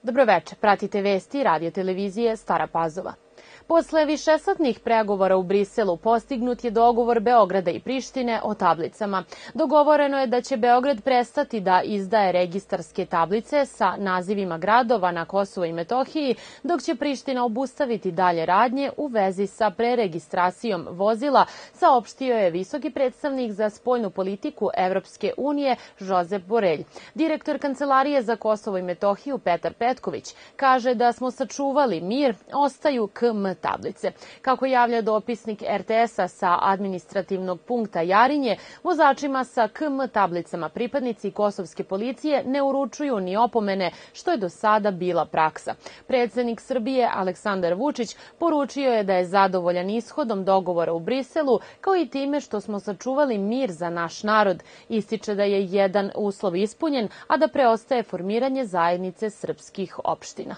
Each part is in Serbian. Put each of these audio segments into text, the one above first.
Dobroveče, pratite vesti radio televizije Stara Pazova. Posle višesatnih pregovora u Briselu postignut je dogovor Beograda i Prištine o tablicama. Dogovoreno je da će Beograd prestati da izdaje registarske tablice sa nazivima gradova na Kosovu i Metohiji, dok će Priština obustaviti dalje radnje u vezi sa preregistracijom vozila, saopštio je visoki predstavnik za spoljnu politiku Evropske unije Josep Borelj. Direktor Kancelarije za Kosovo i Metohiju Petar Petković kaže da smo sačuvali mir, ostaju KM tablice. Kako javlja dopisnik RTS-a sa administrativnog punkta Jarinje, vozačima sa KM tablicama pripadnici kosovske policije ne uručuju ni opomene, što je do sada bila praksa. Predsednik Srbije Aleksandar Vučić poručio je da je zadovoljan ishodom dogovora u Briselu, kao i time što smo sačuvali mir za naš narod. Ističe da je jedan uslov ispunjen, a da preostaje formiranje zajednice srpskih opština.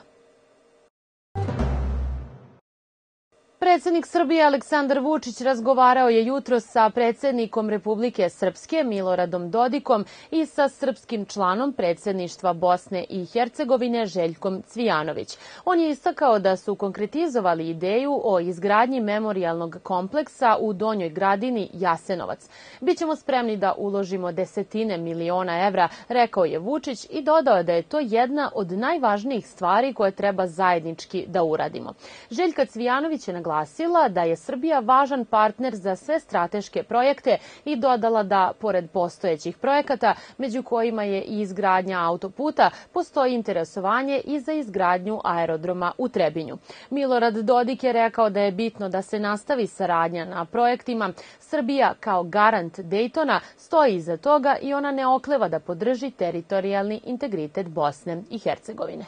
Predsednik Srbije Aleksandar Vučić razgovarao je jutros sa predsednikom Republike Srpske Miloradom Dodikom i sa srpskim članom predsedništva Bosne i Hercegovine Željkom Cvijanović. On je istakao da su konkretizovali ideju o izgradnji memorijalnog kompleksa u Donjoj Gradini Jasenovac. Bićemo spremni da uložimo desetine miliona evra, rekao je Vučić i dodao da je to jedna od najvažnijih stvari koje treba zajednički da uradimo. Željka Cvijanović je naglasila da je Srbija važan partner za sve strateške projekte i dodala da, pored postojećih projekata, među kojima je i izgradnja autoputa, postoji interesovanje i za izgradnju aerodroma u Trebinju. Milorad Dodik je rekao da je bitno da se nastavi saradnja na projektima. Srbija kao garant Dejtona stoji iza toga i ona ne okleva da podrži teritorijalni integritet Bosne i Hercegovine.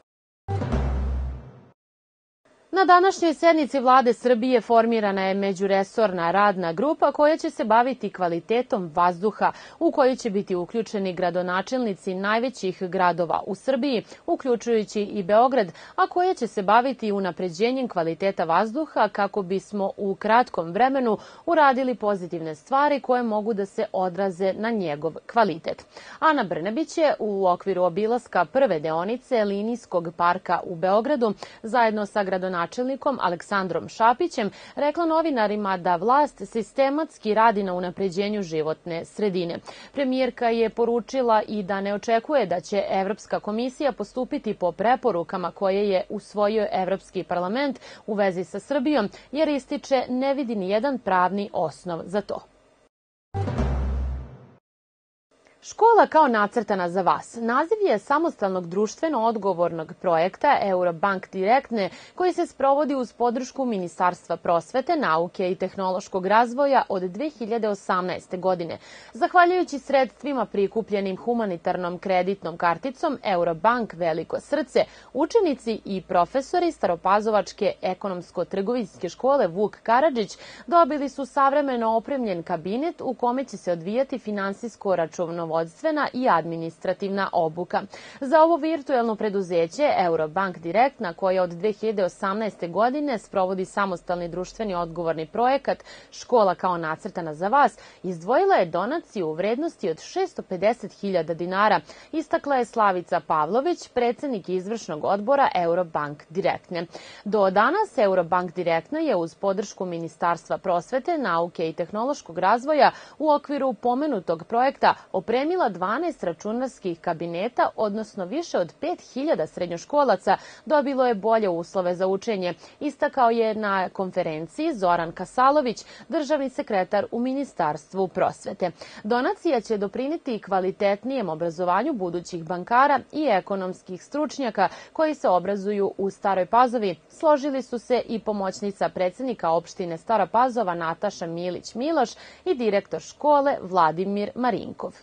Na današnjoj sednici Vlade Srbije formirana je međuresorna radna grupa koja će se baviti kvalitetom vazduha, u kojoj će biti uključeni gradonačelnici najvećih gradova u Srbiji, uključujući i Beograd, a koja će se baviti unapređenjem kvaliteta vazduha kako bismo u kratkom vremenu uradili pozitivne stvari koje mogu da se odraze na njegov kvalitet. Ana Brnabić je u okviru obilaska prve deonice linijskog parka u Beogradu zajedno sa gradonačelnikom Aleksandrom Šapićem rekla novinarima da vlast sistematski radi na unapređenju životne sredine. Premijerka je poručila i da ne očekuje da će Evropska komisija postupiti po preporukama koje je usvojio Evropski parlament u vezi sa Srbijom, jer ističe ne vidi ni jedan pravni osnov za to. Škola kao nacrtana za vas. Naziv je samostalnog društveno odgovornog projekta Eurobank Direktne koji se sprovodi uz podršku Ministarstva prosvete, nauke i tehnološkog razvoja od 2018. godine. Zahvaljujući sredstvima prikupljenim humanitarnom kreditnom karticom Eurobank Veliko srce, učenici i profesori Staropazovačke ekonomsko-trgovinske škole Vuk Karadžić dobili su savremeno opremljen kabinet u kome će se odvijati finansijsko-računovodstvena i administrativna obuka. Za ovo virtuelno preduzeće Eurobank Direktna, koja od 2018. godine sprovodi samostalni društveni odgovorni projekat Škola kao nacrtana za vas, izdvojila je donaciju u vrednosti od 650.000 dinara, istakla je Slavica Pavlović, predsednik izvršnog odbora Eurobank Direktne. Do danas Eurobank Direktna je uz podršku Ministarstva prosvete, nauke i tehnološkog razvoja u okviru pomenutog projekta opremila 12 računarskih kabineta, odnosno više od 5.000 srednjoškolaca dobilo je bolje uslove za učenje, istakao je na konferenciji Zoran Kasalović, državni sekretar u Ministarstvu prosvete. Donacija će doprineti kvalitetnijem obrazovanju budućih bankara i ekonomskih stručnjaka koji se obrazuju u Staroj Pazovi. Složili su se i pomoćnica predsednika opštine Stara Pazova Nataša Milić-Miloš i direktor škole Vladimir Marinkov.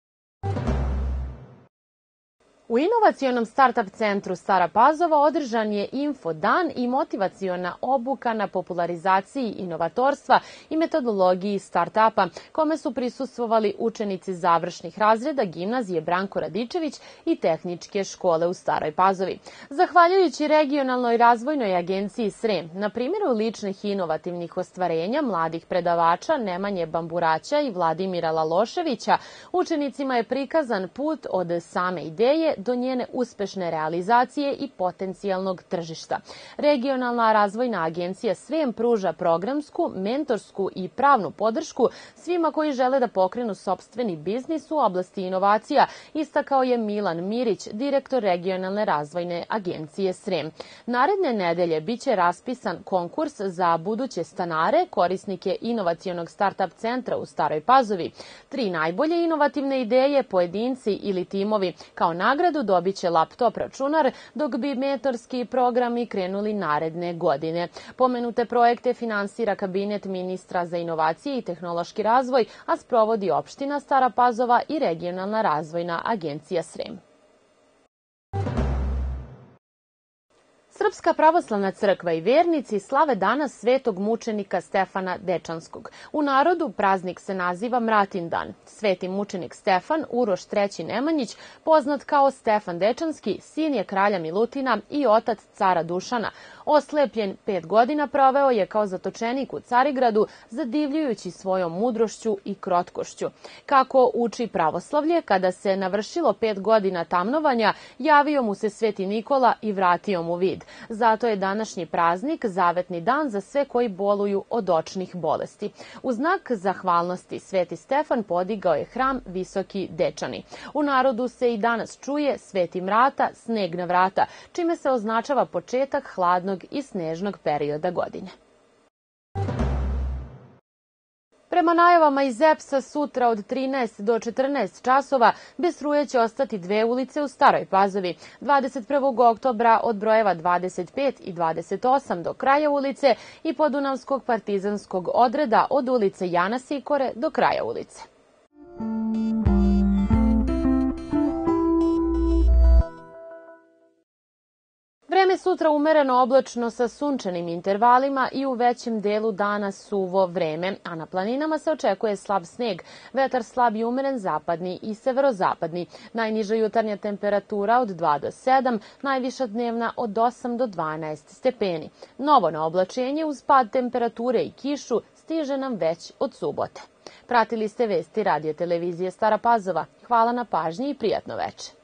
U inovacionom startup centru Stara Pazova održan je info dan i motivaciona obuka na popularizaciji inovatorstva i metodologiji startupa, kome su prisustvovali učenici završnih razreda gimnazije Branko Radičević i tehničke škole u Staroj Pazovi. Zahvaljujući regionalnoj razvojnoj agenciji Srem, na primjeru ličnih inovativnih ostvarenja mladih predavača Nemanje Bamburaća i Vladimira Laloševića, učenicima je prikazan put od same ideje ideje do njene uspešne realizacije i potencijalnog tržišta. Regionalna razvojna agencija Srem pruža programsku, mentorsku i pravnu podršku svima koji žele da pokrenu sopstveni biznis u oblasti inovacija, istakao je Milan Mirić, direktor Regionalne razvojne agencije Srem. Naredne nedelje biće raspisan konkurs za buduće stanare, korisnike inovacionog start-up centra u Staroj Pazovi. 3 najbolje inovativne ideje, pojedinci ili timovi kao nagradu dobiće laptop računar, dok bi mentorski programi krenuli naredne godine. Pomenute projekte finansira Kabinet ministra za inovacije i tehnološki razvoj, a sprovodi opština Stara Pazova i Regionalna razvojna agencija Srem. Srpska pravoslavna crkva i vernici slave danas svetog mučenika Stefana Dečanskog. U narodu praznik se naziva Mratin dan. Sveti mučenik Stefan, Uroš III Nemanjić, poznat kao Stefan Dečanski, sin je kralja Milutina i otac cara Dušana. Oslepljen 5 godina proveo je kao zatočenik u Carigradu, zadivljujući svojom mudrošću i krotkošću. Kako uči pravoslavlje, kada se navršilo 5 godina tamnovanja, javio mu se Sveti Nikola i vratio mu vid. Zato je današnji praznik zavetni dan za sve koji boluju od očnih bolesti. U znak zahvalnosti Sveti Stefan podigao je hram Visoki Dečani. U narodu se i danas čuje Sveti Mrata, sneg na vrata, čime se označava početak hladnog i snežnog perioda godine. Prema najavama iz EPS-a sutra od 13 do 14 časova bez struje će ostati 2 ulice u Staroj Pazovi. 21. oktobra od brojeva 25 i 28 do kraja ulice i Podunavskog partizanskog odreda od ulice Jana Sikore do kraja ulice. Vreme sutra umereno oblačno sa sunčanim intervalima i u većem delu dana suvo vreme, a na planinama se očekuje slab sneg, vetar slab i umeren zapadni i severozapadni. Najniža jutarnja temperatura od 2 do 7, najviša dnevna od 8 do 12 stepeni. Novo na oblačenje uz pad temperature i kišu stiže nam već od subote. Pratili ste vesti Radio televizije Stara Pazova. Hvala na pažnji i prijatno veče.